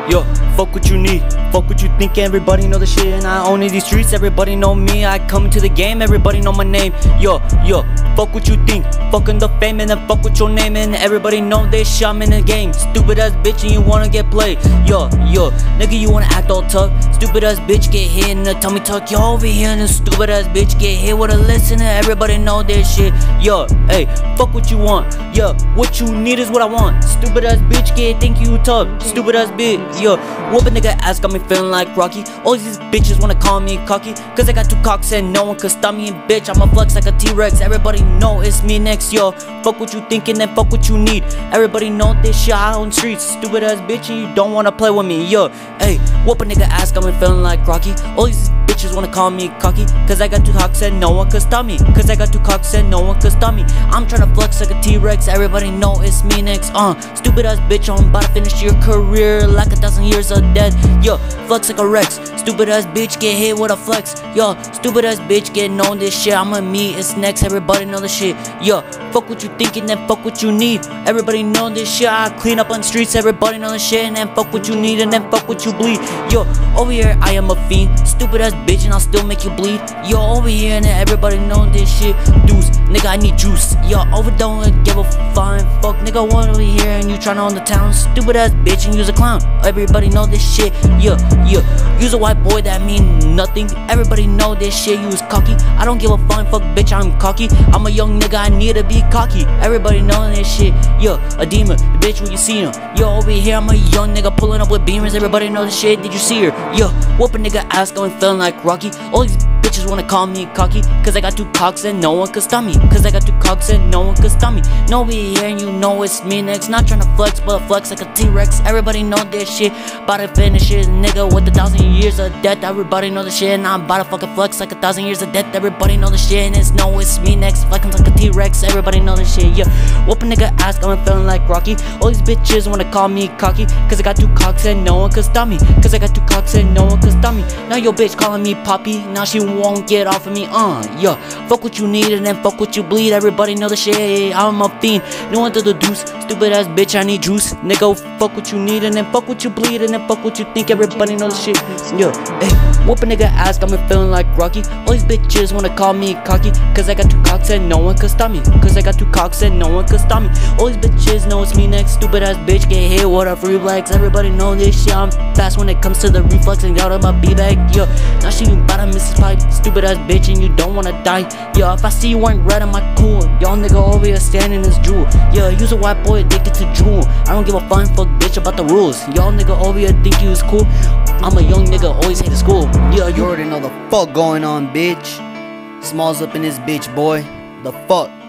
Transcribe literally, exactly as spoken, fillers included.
Yo, fuck what you need, fuck what you think, everybody know the shit. And I own these streets, everybody know me. I come into the game, everybody know my name. Yo, yo, fuck what you think, fucking the fame, and then fuck with your name. And everybody know this shit, I'm in the game. Stupid ass bitch and you wanna get played. Yo, yo, nigga you wanna act all tough. Stupid ass bitch get hit in the tummy tuck. Yo, over here and the stupid ass bitch get hit with a listener. Everybody know this shit. Yo, hey, fuck what you want. Yo, what you need is what I want. Stupid ass bitch get think you tough. Stupid ass bitch. Yo, whoop a nigga ass got me feeling like Rocky. All these bitches wanna call me cocky, cause I got two cocks and no one can stop me. And bitch, I'ma flex like a T-Rex. Everybody know it's me next. Yo, fuck what you thinking and fuck what you need. Everybody know this shit out on streets. Stupid ass bitch and you don't wanna play with me. Yo, hey, whoop a nigga ass got me feeling like Rocky. All these bitches wanna call me cocky, cause I got two cocks and no one can stop me. Cause I got two cocks and no one can stop me. I'm tryna flex like a T-Rex. Everybody know it's me next. Uh, stupid ass bitch, I'm about to finish your career like a thousand years of dead. Yo, flex like a Rex. Stupid ass bitch get hit with a flex. Yo, stupid ass bitch get known this shit. I'ma me, it's next. Everybody know the shit. Yo, fuck what you thinking and fuck what you need. Everybody know this shit. I clean up on the streets. Everybody know the shit. And then fuck what you need and then fuck what you bleed. Yo, over here I am a fiend. Stupid ass bitch and I'll still make you bleed. Yo, over here and then everybody know this shit. Dudes, nigga I need juice. Yo, over don't give a fine fuck. Nigga one over here and you tryna own the town. Stupid ass bitch and you's a clown. Everybody know this shit. Yeah, yeah. You's a white boy that mean nothing. Everybody know this shit. You is cocky. I don't give a fine fuck, bitch. I'm cocky. I'm a young nigga. I need to be cocky. Everybody know this shit. Yo, a demon, bitch. When you see him. Yo, over here I'm a young nigga pulling up with beamers. Everybody know this shit. Did you see her? Yo, whoop a nigga ass going feeling like Rocky. All these bitches wanna call me cocky, cause I got two cocks and no one can stop me. Cause I got two cocks and no one can stop me. No be here and you know it's me next. Not tryna flex, but flex like a T-Rex. Everybody know this shit. About to finish it, nigga, with a thousand years of death. Everybody know the shit, and I'm about to fucking flex like a thousand years of death. Everybody know the shit, and it's no, it's me next. Flexing like a T-Rex. Everybody know the shit, yeah. Whoop a nigga ass, I'm feeling like Rocky. All these bitches wanna call me cocky, cause I got two cocks and no one can stop me. Cause I got two cocks and no one can stop me. Now your bitch calling me Poppy, now she won't get off of me. Uh, yeah, fuck what you need and then fuck what you bleed. Everybody know the shit, I'm a fiend. No one to the deuce, stupid ass bitch, I need juice. Nigga, fuck what you need and then fuck what you bleed. And then fuck what you think, everybody know the shit. Yeah, hey, whoop a nigga ass, got me feeling like Rocky. All these bitches wanna call me cocky, cause I got two cocks and no one can stop me. Cause I got two cocks and no one can stop me. All these bitches know it's me next. Stupid ass bitch get hit with a free flex. Everybody know this shit, I'm fast when it comes to the reflex. And y'all to my B-bag, yo, now she about to miss his pipe. Stupid ass bitch and you don't wanna die. Yo, if I see you wearing red, I'm like cool. Y'all nigga over here standing this jewel. Yeah, you's a white boy addicted to jewel. I don't give a fine fuck bitch about the rules. Y'all nigga over here think you is cool. I'm a young nigga, always hated school. Yeah, you already know the fuck going on, bitch. Smalls up in this bitch, boy. The fuck.